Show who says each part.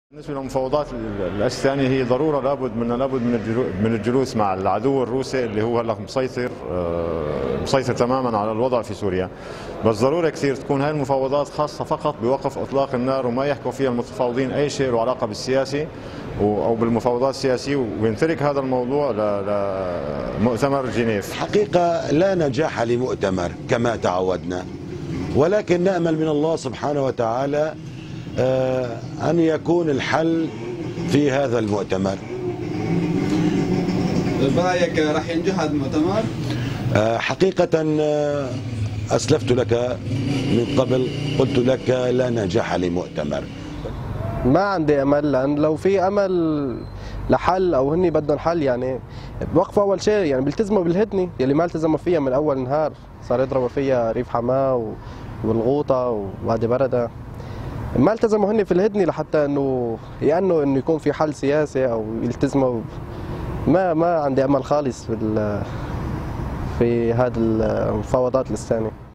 Speaker 1: بالنسبة للمفاوضات الثانية هي ضرورة لابد من الجلوس مع العدو الروسي اللي هو هلا مسيطر تماما على الوضع في سوريا. بس ضروري كثير تكون هاي المفاوضات خاصة فقط بوقف اطلاق النار، وما يحكوا فيها المتفاوضين اي شيء له علاقة بالسياسي او بالمفاوضات السياسية، وينترك هذا الموضوع لمؤتمر جنيف.
Speaker 2: حقيقة لا نجاح لمؤتمر كما تعودنا، ولكن نأمل من الله سبحانه وتعالى أن يكون الحل في هذا المؤتمر.
Speaker 3: برأيك راح ينجح هذا المؤتمر؟
Speaker 2: حقيقة أسلفت لك من قبل، قلت لك لا نجاح لمؤتمر.
Speaker 4: ما عندي أمل، لأن لو في أمل لحل أو هني بدهم حل يعني بوقفوا أول شيء، يعني بيلتزموا بالهدنة اللي ما التزموا فيها من أول نهار، صار يضربوا فيها ريف حماه والغوطة ووادي بردة. ما التزموا هن في الهدنة لحتى انه انه يكون في حل سياسي او يلتزموا. ما عندي امل خالص في هذه المفاوضات الثانية.